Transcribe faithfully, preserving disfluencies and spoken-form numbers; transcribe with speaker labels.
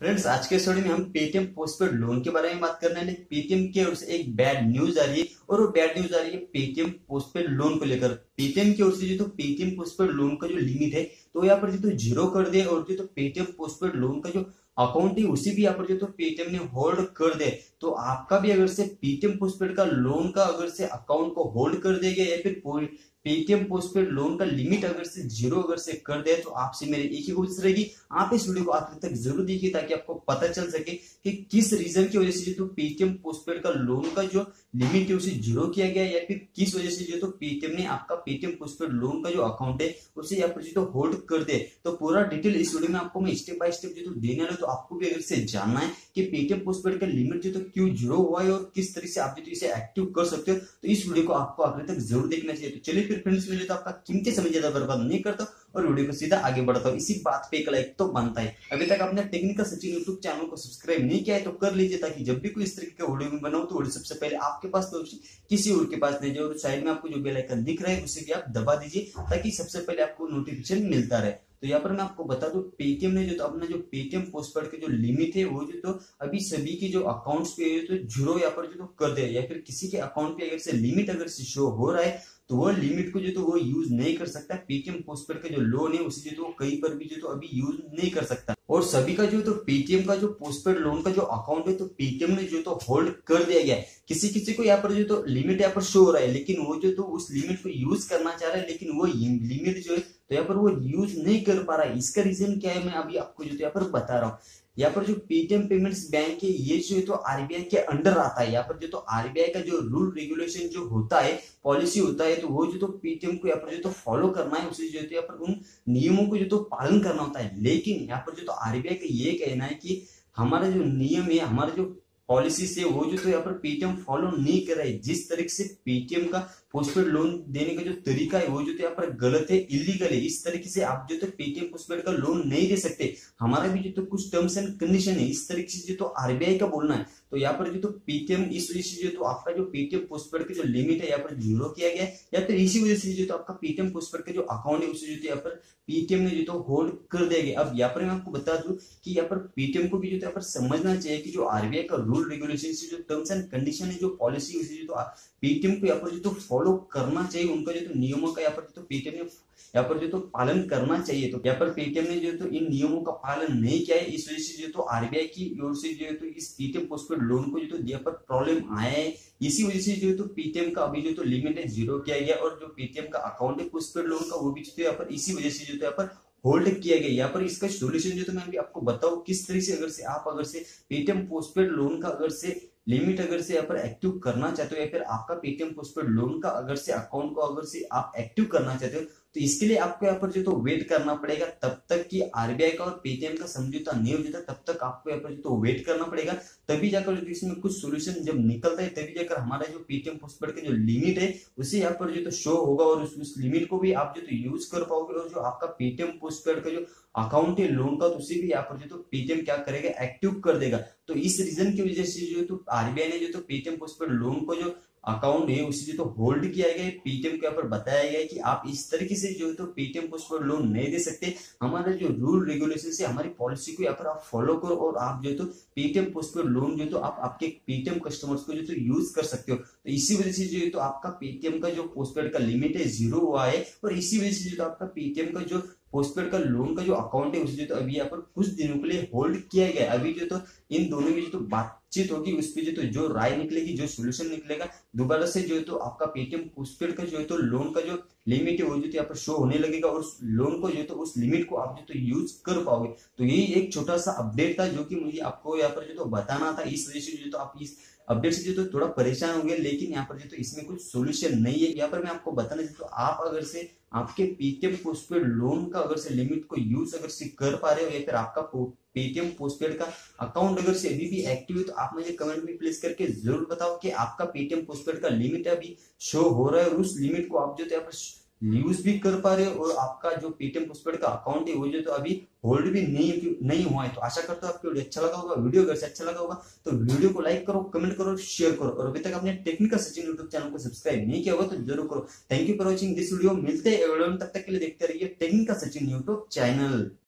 Speaker 1: Friends, आज के story में हम पेटीएम पोस्टपेड लोन के बारे में बात करने वाले। पेटीएम की ओर से एक बैड न्यूज आ रही है और वो बैड न्यूज आ रही है पेटीएम पोस्टपेड लोन को लेकर। पेटीएम की ओर से जो तो पेटीएम पोस्टपेड लोन का जो लिमिट है तो यहाँ पर जो तो जीरो कर दे, और जो तो पेटीएम पोस्टपेड लोन का जो अकाउंट है उसी भी यहाँ पर जो तो पेटीएम ने होल्ड कर दे। तो आपका भी अगर से पेटीएम पोस्टपेड का लोन का अगर से अकाउंट को होल्ड कर देगा या फिर पेटीएम पोस्टपेड लोन का लिमिट अगर से जीरो अगर से कर दे, तो आपसे मेरी एक ही कोशिश रहेगी, आप इस वीडियो को आखिर तक जरूर देखिए ताकि आपको पता चल सके कि किस रीजन की वजह से जो तो पेटीएम पोस्टपेड का लोन का जो लिमिट है उसे जीरो किया गया, या फिर किस वजह से जो तो पेटीएम ने आपका पेटीएम पोस्टपेड लोन का जो अकाउंट है उसे यहाँ पर जो तो होल्ड कर दे। तो पूरा डिटेल इस वीडियो में आपको मैं स्टेप बाय स्टेप जो तो देने वाला हूं। तो आपको भी अगर से जानना है कि पेटीएम पोस्टपेड का लिमिट जो तो क्यों जीरो हुआ है और किस तरह से आप जो तो इसे एक्टिव कर सकते हो, तो इस वीडियो को आपको आखिर तक जरूर देखना चाहिए। तो चलिए फिर फ्रेंड्स, मुझे तो आपका कीमती समय ज्यादा बर्बाद नहीं करता और वीडियो को सीधा आगे बढ़ता हूँ। इसी बात पे एक लाइक तो बनता है। अभी तक आपने टेक्निकल सचिन यूट्यूब चैनल को सब्सक्राइब नहीं किया है तो कर लीजिए, ताकि जब भी कोई इस तरीके का वीडियो में बनाऊं तो वीडियो सबसे पहले आपके पास तो किसी और के पास नहीं जाए। और साइड में आपको जो बेल आइकन दिख रहा है उसे भी आप दबा दीजिए ताकि सबसे पहले आपको नोटिफिकेशन मिलता रहे। तो यहाँ पर मैं आपको बता दूं, पेटीएम ने जो तो अपना जो पेटीएम पोस्टपेड के जो लिमिट है वो जो तो अभी सभी के जो अकाउंट्स पे तो जीरो यहाँ पर जो तो कर दे, या फिर किसी के अकाउंट पे अगर से लिमिट अगर से शो हो रहा है तो वो लिमिट को जो तो वो यूज नहीं कर सकता। पेटीएम पोस्टपेड का जो लोन है उसे जो तो वो कहीं पर भी जो तो अभी यूज नहीं कर सकता। और सभी का जो तो पेटीएम का जो पोस्टपेड लोन का जो अकाउंट है तो पेटीएम ने जो तो होल्ड कर दिया गया है। किसी किसी को यहाँ पर जो तो लिमिट यहाँ पर शो हो रहा है, लेकिन वो जो तो उस लिमिट को यूज करना चाह रहा है, लेकिन वो लिमिट जो है तो यहाँ पर वो यूज नहीं कर पा रहा है। इसका रीजन क्या है मैं अभी आपको जो तो यहाँ पर बता रहा हूँ। यहाँ पर जो पेटीएम पेमेंट्स बैंक है ये जो है तो आरबीआई के अंडर आता है। यहाँ पर जो तो आरबीआई का जो रूल रेगुलेशन जो होता है, पॉलिसी होता है, तो वो जो तो पेटीएम को यहाँ पर जो तो फॉलो करना है, उसे जो है तो यहाँ पर उन नियमों को जो तो पालन करना होता है। लेकिन यहाँ पर जो तो आरबीआई का ये कहना है कि हमारा जो नियम है, हमारा जो पॉलिसी से वो जो तो यहाँ पर पेटीएम फॉलो नहीं कर रहा है। जिस तरीके से पेटीएम का पोस्टपेड लोन देने का जो तरीका है वो जो तो यहाँ पर गलत है, इलीगल है। इस तरीके से आप जो तो पेटीएम पोस्टपेड का लोन नहीं दे सकते। हमारा भी जो तो कुछ टर्म्स एंड कंडीशन है, इस तरीके से जो तो आरबीआई का बोलना है। तो यहाँ पर जो तो पेटीएम इस वजह से जो तो आपका जो पेटीएम पोस्टपेड का जो लिमिट है यहाँ पर जीरो किया गया है, या फिर इसी वजह से जो तो आपका पेटीएम पोस्टपेड का जो अकाउंट है उसे जो तो यहाँ पर पेटीएम ने जो तो होल्ड कर दिया गया। अब यहाँ पर मैं आपको बता दूं कि यहाँ पर पेटीएम को भी जो तो यहाँ पर समझना चाहिए कि जो आरबीआई का रूल रेगुलेशन से जो टर्म्स एंड कंडीशन है, जो पॉलिसी उसे जो तो पेटीएम को यहाँ पर जो तो फॉलो करना चाहिए। उनका जो तो नियमों का यहाँ पर जो तो पेटीएम ने यहाँ पर जो तो पालन करना चाहिए। तो यहाँ पर पेटीएम ने जो तो इन नियमों का पालन नहीं किया है, इस वजह से जो तो आरबीआई की ओर से जो है तो इस पेटीएम पोस्टपेड लोन को जो तो यहाँ पर प्रॉब्लम आया है। इसी वजह से जो तो पेटीएम का अभी जो तो लिमिट है जीरो किया गया, और जो पेटीएम का अकाउंट है पोस्टपेड लोन का वो भी जो यहाँ पर इसी वजह से जो तो यहाँ पर होल्ड किया गया। यहाँ पर इसका सोल्यूशन जो तो मैं अभी आपको बताऊं किस तरह से अगर से आप अगर से पेटीएम पोस्टपेड लोन का अगर से लिमिट अगर से यहाँ पर एक्टिव करना चाहते हो, या फिर आपका पेटीएम पोस्टपेड लोन का अगर से अकाउंट को अगर से आप एक्टिव करना चाहते हो, तो इसके लिए आपको यहाँ पर जो तो वेट करना पड़ेगा तब तक कि आरबीआई का और पेटीएम का समझौता नहीं हो जाता। तब तक आपको यहाँ पर जो तो वेट करना पड़ेगा, तभी जाकर जो इसमें कुछ सोल्यूशन जब निकलता है तभी जाकर हमारा जो पेटीएम पोस्टपेड का जो लिमिट है उसे यहाँ पर जो तो शो होगा, और उस, उस लिमिट को भी आप जो तो यूज कर पाओगे। और जो आपका पेटीएम पोस्टपेड का जो अकाउंट है लोन का, तो उसे भी यहाँ पर जो तो पेटीएम क्या करेगा, एक्टिव कर देगा। तो इस रीजन की वजह से जो तो आरबीआई ने जो तो पेटीएम पोस्टपेड लोन को जो अकाउंट है उसे जो तो होल्ड किया गया है। पेटीएम के ऊपर बताया गया है कि आप इस तरीके से जो तो पेटीएम पोस्टपेड लोन नहीं दे सकते। हमारा जो रूल रेगुलेशन से हमारी पॉलिसी को यहाँ पर आप फॉलो करो, और आप जो तो पेटीएम पोस्टपेड लोन जो तो आप आपके पेटीएम कस्टमर्स को जो तो यूज कर सकते हो। तो इसी वजह से जो है तो आपका पेटीएम का जो पोस्टपेड का लिमिट है जीरो हुआ है, और इसी वजह से जो तो आपका पेटीएम का जो पोस्टपेड का लोन का जो अकाउंट है उसे जो तो अभी यहाँ पर कुछ दिनों के लिए होल्ड किया गया। अभी जो तो इन दोनों की जो तो बातचीत होगी उस पर जो तो जो राय निकलेगी, जो सोल्यूशन निकलेगा, दोबारा से जो है तो आपका पेटीएम पोस्टपेड का जो है तो लोन का जो लिमिट है वो जो तो यहाँ पर शो होने लगेगा, और उस लोन को जो तो उस लिमिट को आप जो तो यूज कर पाओगे। तो यही एक छोटा सा अपडेट था जो कि मुझे आपको यहाँ पर जो तो बताना था। इस वजह से जो तो आप इस अपडेट से जो तो थोड़ा परेशान होंगे, लेकिन यहाँ पर जो तो इसमें कुछ सोल्यूशन नहीं है। यहाँ पर मैं आपको बताना चाहता हूँ, आप अगर से आपके पेटीएम पोस्टपेड लोन का अगर से लिमिट को यूज अगर से कर पा रहे हो, या फिर आपका पेटीएम पोस्टपेड का अकाउंट अगर से अभी भी एक्टिव है, तो आप मुझे कमेंट में प्लीज करके जरूर बताओ कि आपका पेटीएम पोस्टपेड का लिमिट अभी शो हो रहा है, और उस लिमिट को आप जो तो यहाँ पर यूज भी कर पा रहे हो, और आपका जो पेटीएम पोस्टपेड का अकाउंट है वो जो तो अभी होल्ड भी नहीं नहीं हुआ है। तो आशा करता हूँ आपको वीडियो अच्छा लगा होगा। वीडियो अगर अच्छा लगा होगा तो वीडियो को लाइक करो, कमेंट करो, शेयर करो, और अभी तक आपने टेक्निकल सचिन यूट्यूब चैनल को सब्सक्राइब नहीं किया होगा तो जरूर करो। Thank you for watching this video. मिलते हैं, तब तक के लिए देखते रहिए टेक्निकल सचिन यूट्यूब चैनल।